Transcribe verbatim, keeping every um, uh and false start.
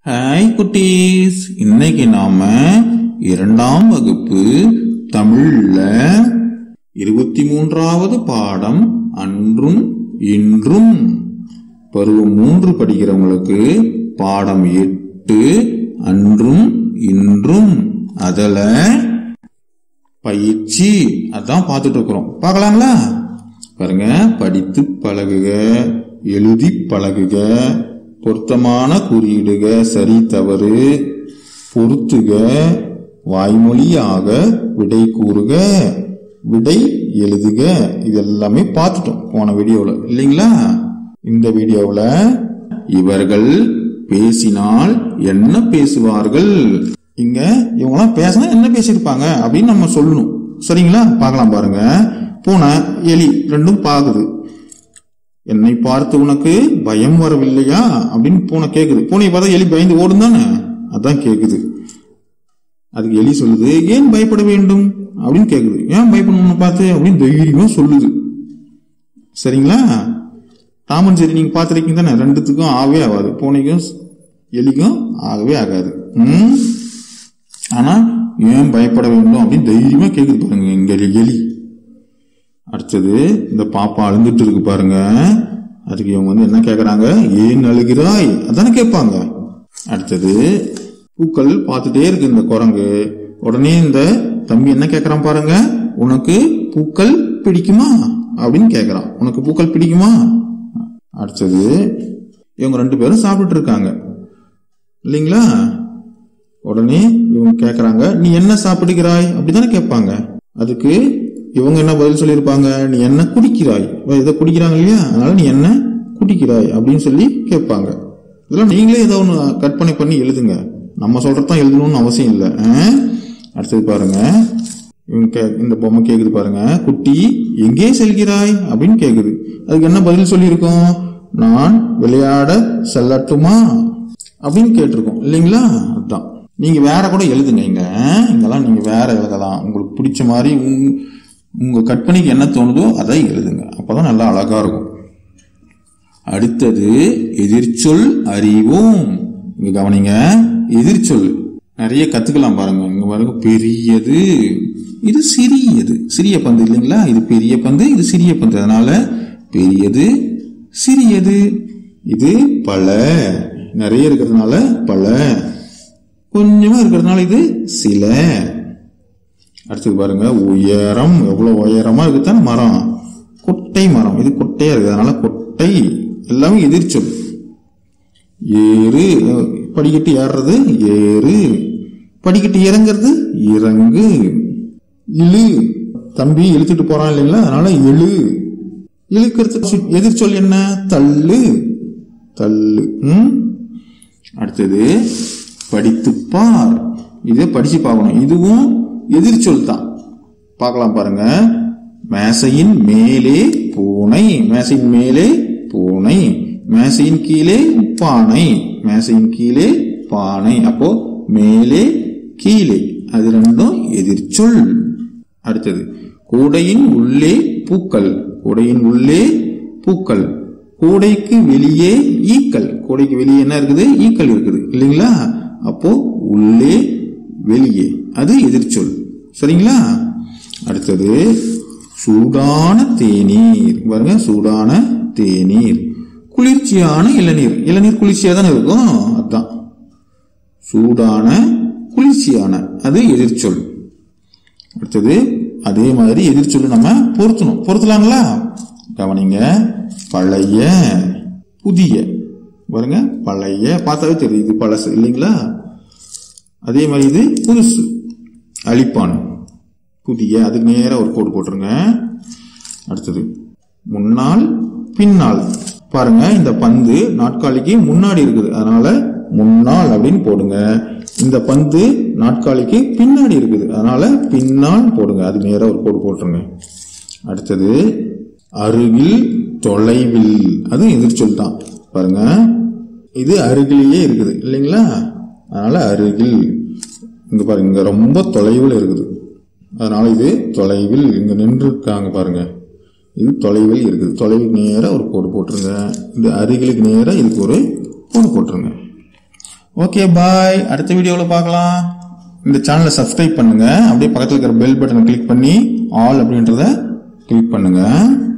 Hi குட்டீஸ், இன்னைக்கு நாம இரண்டாம் வகுப்பு தமிழ்ல இருபத்தி மூன்றாவது பாடம் அன்றும் இன்றும் பருவம் மூன்று படிக்கிறவங்களுக்கு பாடம் எட்டு அன்றும் இன்றும் அதுல பயிற்சி அதான் பார்த்துட்டு இருக்கிறோம். பார்க்கலாங்களா? பாருங்க, படித்து பழகுக, எழுதி பழகுக, பொருத்தமான குறியீடுக, சரி தவறு பொருத்துக, வாய்மொழியாக விடை கூறுக, விடை எழுதுக. இது எல்லாமே பார்த்துட்டோம் போன வீடியோவில் இல்லைங்களா? இந்த வீடியோவில் இவர்கள் பேசினால் என்ன பேசுவார்கள், இங்க இவங்களாம் பேசினா என்ன பேசியிருப்பாங்க அப்படின்னு நம்ம சொல்லணும். சரிங்களா? பார்க்கலாம். பாருங்க, பூனை எலி ரெண்டும் பாக்குது. என்னை பார்த்து உனக்கு பயம் வரவில்லையா அப்படின்னு பூனை கேக்குது. பூனையை பார்த்தா எலி பயந்து ஓடும் தானே, அதான் கேக்குது. அதுக்கு எலி சொல்லுது, ஏன் பயப்பட வேண்டும் அப்படின்னு கேக்குது. ஏன் பயப்படணும்னு பார்த்து அப்படின்னு தைரியமா சொல்லுது. சரிங்களா? டாமன் சரி நீங்க பார்த்துருக்கீங்க தானே, ரெண்டுத்துக்கும் ஆகவே ஆகாது, பூனைக்கும் எலிக்கும் ஆகவே ஆகாது. உம் ஆனா ஏன் பயப்பட வேண்டும் அப்படின்னு தைரியமா கேக்குது. பாருங்க இங்க எலி. அடுத்தது இந்த பாப்பா அழுந்துட்டு இருக்கு பாருங்க. அதுக்கு இவங்க வந்து என்ன கேக்குறாங்க, ஏன் அழுகிறாய் அதானே கேட்பாங்க. அடுத்தது பூக்கள் பார்த்துட்டே இருக்கு இந்த குரங்கு. உடனே இந்த தம்பி என்ன கேக்குறான் பாருங்க, உனக்கு பூக்கள் பிடிக்குமா அப்படின்னு கேக்குறான். உனக்கு பூக்கள் பிடிக்குமா? அடுத்தது இவங்க ரெண்டு பேரும் சாப்பிட்டு இருக்காங்க இல்லைங்களா? உடனே இவங்க கேக்குறாங்க, நீ என்ன சாப்பிடுகிறாய் அப்படித்தானே கேட்பாங்க. அதுக்கு இவங்க என்ன பதில் சொல்லியிருப்பாங்க, நீ என்ன குடிக்கிறாய், இதை குடிக்கிறாங்க இல்லையா, அதனால நீ என்ன குடிக்கிறாய் அப்படின்னு சொல்லி கேட்பாங்க. இதெல்லாம் நீங்களே ஏதோ ஒன்று கற்பனை பண்ணி எழுதுங்க, நம்ம சொல்றதான் எழுதணும்னு அவசியம் இல்லை. அடுத்தது பாருங்க, இவங்க இந்த பொம்மை கேக்குது பாருங்க, குட்டி எங்கே செல்கிறாய் அப்படின்னு கேக்குது. அதுக்கு என்ன பதில் சொல்லியிருக்கோம், நான் விளையாட செல்லட்டுமா அப்படின்னு கேட்டிருக்கோம் இல்லைங்களா? அதுதான். நீங்க வேற கூட எழுதுங்க, இங்க இங்கெல்லாம் நீங்க வேற எழுதலாம். உங்களுக்கு பிடிச்ச மாதிரி உங்க கற்பனைக்கு என்ன தோணுதோ அதை எழுதுங்க, அப்பதான் நல்லா அழகா இருக்கும். அடுத்தது எதிர்ச்சொல் அறிவோம். இங்க கவனிங்க, எதிர்ச்சொல் நிறைய கத்துக்கலாம் பாருங்க. இங்க பாருங்க, பெரியது, இது சிறியது. சிறிய பந்து இல்லைங்களா, இது பெரிய பந்து, இது சிறிய பந்து. அதனால பெரியது சிறியது. இது பல, நிறைய இருக்கிறதுனால பல, கொஞ்சமா இருக்கிறதுனால இது சில. அடுத்தது பாருங்க, உயரம், எவ்வளவு உயரமா இருக்குதான மரம், கொட்டை மரம், இது கொட்டையா இருக்கு அதனால கொட்டை. எல்லாமே எதிர்ச்சொல். ஏறு, படிக்கட்டு ஏறுறது ஏறு, படிக்கட்டு இறங்குறது இறங்கு. இழு, தம்பி இழுத்துட்டு போறான் இல்லைங்களா, அதனால இழு. இழுக்கிறது எதிர்ச்சொல் என்ன, தள்ளு தள்ளு. உம் அடுத்தது படித்துப்பார். இதை படிச்சு பார்க்கணும், இதுவும் எதிர்ச்சொல் தான். பார்க்கலாம் பாருங்க, மேசையின் மேலே பூனை, மேசையின் மேலே பூனை, மேசையின் கீழே பானை, மேசையின் கீழே பானை. அப்போ மேலே கீழே அது ரெண்டும் எதிர்ச்சொல். அடுத்தது கூடையின் உள்ளே பூக்கள், கூடையின் உள்ளே பூக்கள், கூடைக்கு வெளியே ஈக்கள், கூடைக்கு வெளியே என்ன இருக்குது, ஈக்கள் இருக்குது இல்லைங்களா? அப்போ உள்ளே வெளியே அது எதிர்ச்சொல். சரிங்களா? அடுத்தது சூடான தேநீர். பாருங்க, சூடான தேநீர், குளிர்ச்சியான இளநீர். இளநீர் குளிர்ச்சியா தானே இருக்கும், அதுதான் சூடான குளிர்ச்சியான, அது எதிர்ச்சொல். அடுத்தது அதே மாதிரி எதிர்ச்சொல் நம்ம பொருத்தணும். பொருத்தலாங்களா? கவனிங்க, பழைய புதிய. பாருங்க, பழைய பார்த்தாவே தெரியுது, இது பழசு இல்லைங்களா? அதே மாதிரி இது புதுசு, அழிப்பான். புதிய, அதுக்கு நேரா ஒரு கோடு போட்டுருங்க. அடுத்தது முன்னால் பின்னால். பாருங்க, இந்த பந்து நாட்காலிக்கு முன்னாடி இருக்குது, அதனால முன்னால் அப்படின்னு போடுங்க. இந்த பந்து நாட்காலிக்கு பின்னாடி இருக்குது, அதனால பின்னால் போடுங்க, அது நேரா ஒரு கோடு போட்டுருங்க. அடுத்தது அருகில் தொலைவில், அது எதிர்ச்சொல் தான். பாருங்க, இது அருகிலேயே இருக்குது இல்லைங்களா, அதனால அருகில். இங்க பாருங்க, இங்க ரொம்ப தொலைவில் இருக்குது, அதனால இது தொலைவில். இங்க நின்று இருக்காங்க பாருங்க, இது தொலைவில் இருக்குது, தொலைவுக்கு நேரா ஒரு கோடு போட்டுருங்க. இந்த அருகிலுக்கு நேரா இதுக்கு ஒரு கோடு போட்டுருங்க. ஓகே பாய், அடுத்த வீடியோவில் பார்க்கலாம். இந்த சேனலை சப்ஸ்கிரைப் பண்ணுங்க, அப்படியே பக்கத்தில் இருக்கிற பெல் பட்டனை கிளிக் பண்ணி ஆல் அப்படின்றத கிளிக் பண்ணுங்க.